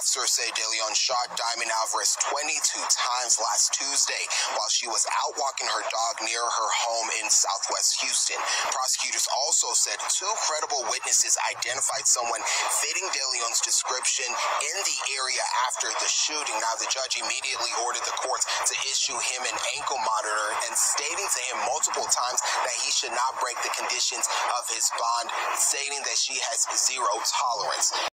Officers say De Leon shot Diamond Alvarez 22 times last Tuesday while she was out walking her dog near her home in Southwest Houston. Prosecutors also said two credible witnesses identified someone fitting De Leon's description in the area after the shooting. Now, the judge immediately ordered the courts to issue him an ankle monitor and stating to him multiple times that he should not break the conditions of his bond, stating that she has zero tolerance.